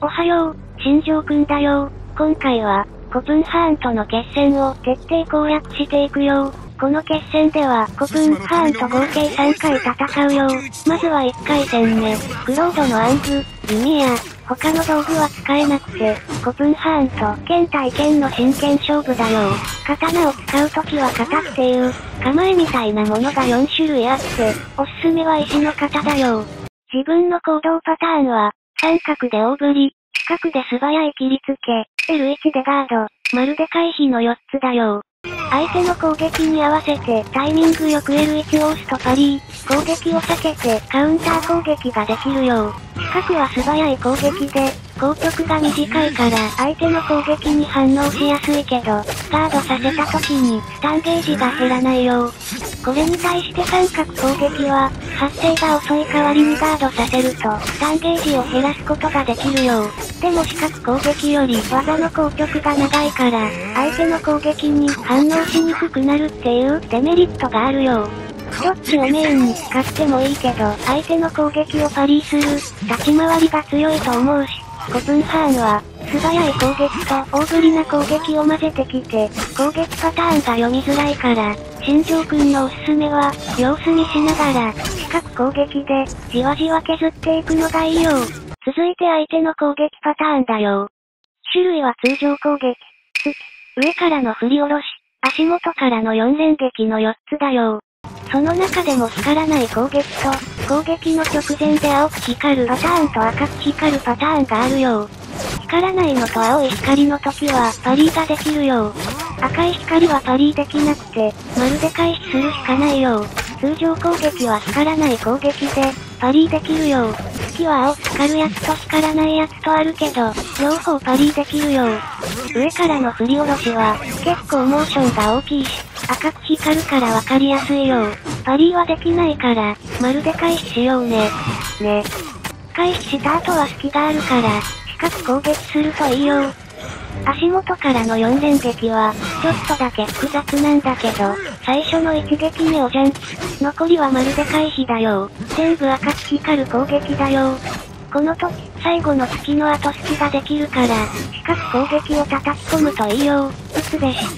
おはよう、新庄くんだよ。今回は、コプンハーンとの決戦を徹底攻略していくよ。この決戦ではコプンハーンと合計3回戦うよ。まずは1回戦目、クロードの暗部、弓や、他の道具は使えなくて、コプンハーンと剣対剣の真剣勝負だよ。刀を使うときは型っていう、構えみたいなものが4種類あって、おすすめは石の型だよ。自分の行動パターンは、三角で大振り、四角で素早い切りつけ、L1 でガード、丸で回避の4つだよ。相手の攻撃に合わせてタイミングよく L1 を押すとパリー、攻撃を避けてカウンター攻撃ができるよ。四角は素早い攻撃で、硬直が短いから相手の攻撃に反応しやすいけど、ガードさせた時にスタンゲージが減らないよ。これに対して三角攻撃は、発生が遅い代わりにガードさせると、スタンゲージを減らすことができるよ。でも四角攻撃より技の硬直が長いから、相手の攻撃に反応しにくくなるっていうデメリットがあるよ。どっちをメインに使ってもいいけど、相手の攻撃をパリーする、立ち回りが強いと思うし、コプンハーンは、素早い攻撃と大振りな攻撃を混ぜてきて、攻撃パターンが読みづらいから、新庄くんのおすすめは、様子見しながら、四角攻撃で、じわじわ削っていくのがいいよ。続いて相手の攻撃パターンだよ。種類は通常攻撃、上からの振り下ろし、足元からの4連撃の4つだよ。その中でも光らない攻撃と、攻撃の直前で青く光るパターンと赤く光るパターンがあるよ。光らないのと青い光の時はパリーができるよ。赤い光はパリーできなくて、まるで回避するしかないよ。通常攻撃は光らない攻撃で、パリーできるよ。月は青く光るやつと光らないやつとあるけど、両方パリーできるよ。上からの振り下ろしは、結構モーションが大きいし、赤く光るからわかりやすいよ。パリーはできないから、まるで回避しようね。回避した後は隙があるから、四角攻撃するといいよ。足元からの4連撃は、ちょっとだけ複雑なんだけど、最初の一撃目をジャンプ。残りはまるで回避だよ。全部赤く光る攻撃だよ。この時、最後の月の後隙ができるから、四角攻撃を叩き込むといいよ。撃つべし。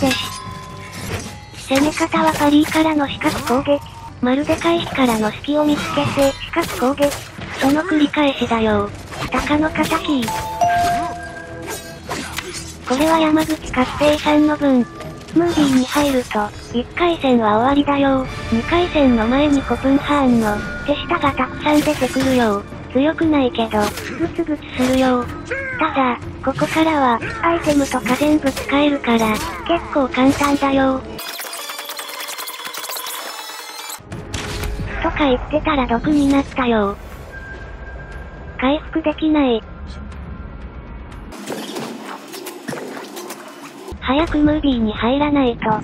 攻め方はパリーからの四角攻撃。まるで回避からの隙を見つけて、四角攻撃。その繰り返しだよ。鷹の敵。これは山口勝平さんの分。ムービーに入ると、1回戦は終わりだよ。2回戦の前にコプンハーンの手下がたくさん出てくるよ。強くないけど、グツグツするよ。ただ、ここからは、アイテムとか全部使えるから、結構簡単だよ。とか言ってたら毒になったよ。回復できない。早くムービーに入らないと。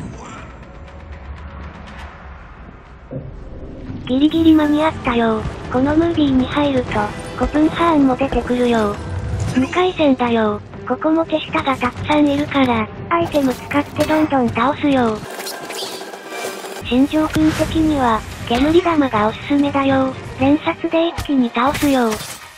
ギリギリ間に合ったよ。このムービーに入ると、コプンハーンも出てくるよ。2回戦だよ。ここも手下がたくさんいるから、アイテム使ってどんどん倒すよ。新庄くん的には、煙玉がおすすめだよ。連殺で一気に倒すよ。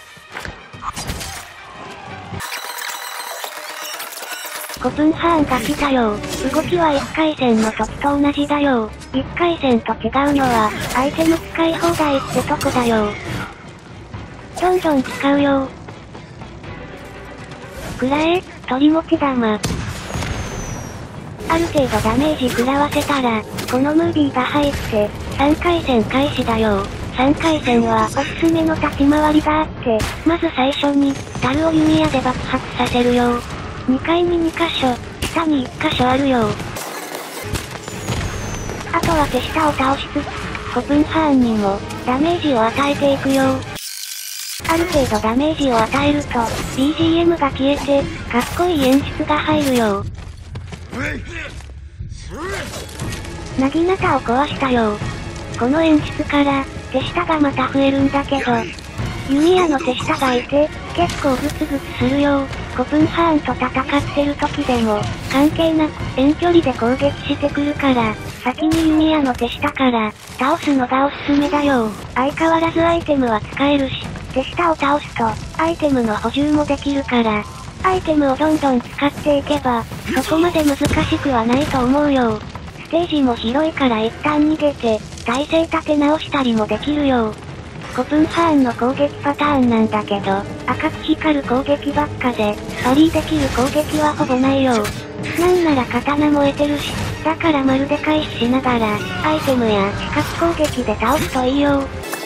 コプンハーンが来たよ。動きは1回戦の時と同じだよ。1回戦と違うのは、アイテム使い放題ってとこだよ。どんどん使うよ。くらえ、鳥持ち玉。ある程度ダメージ食らわせたら、このムービーが入って、3回戦開始だよ。3回戦はおすすめの立ち回りがあって、まず最初に、樽を弓矢で爆発させるよ。2階に2箇所、下に1箇所あるよ。あとは手下を倒しつつ、コプンハーンにも、ダメージを与えていくよ。ある程度ダメージを与えると、BGM が消えて、かっこいい演出が入るよ。なぎなたを壊したよ。この演出から、手下がまた増えるんだけど、弓矢の手下がいて、結構グツグツするよ。コプンハーンと戦ってる時でも、関係なく遠距離で攻撃してくるから、先に弓矢の手下から、倒すのがおすすめだよ。相変わらずアイテムは使えるし、 手下を倒すと、アイテムの補充もできるから、アイテムをどんどん使っていけば、そこまで難しくはないと思うよ。ステージも広いから一旦逃げて、体勢立て直したりもできるよ。コプンハーンの攻撃パターンなんだけど、赤く光る攻撃ばっかで、パリーできる攻撃はほぼないよ。なんなら刀も得てるし、だからまるで回避しながら、アイテムや視覚攻撃で倒すといいよ。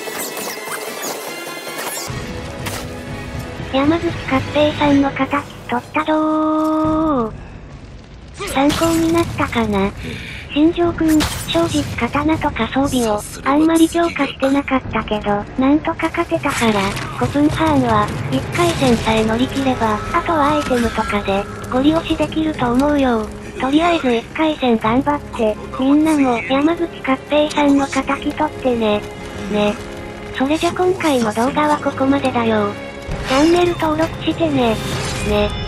山口勝平さんの仇取ったどー。参考になったかな。新庄くん、正直刀とか装備を、あんまり強化してなかったけど、なんとか勝てたから、コプンハーンは、1回戦さえ乗り切れば、あとはアイテムとかで、ゴリ押しできると思うよ。とりあえず1回戦頑張って、みんなも山口勝平さんの仇取ってね。それじゃ今回の動画はここまでだよ。チャンネル登録してね。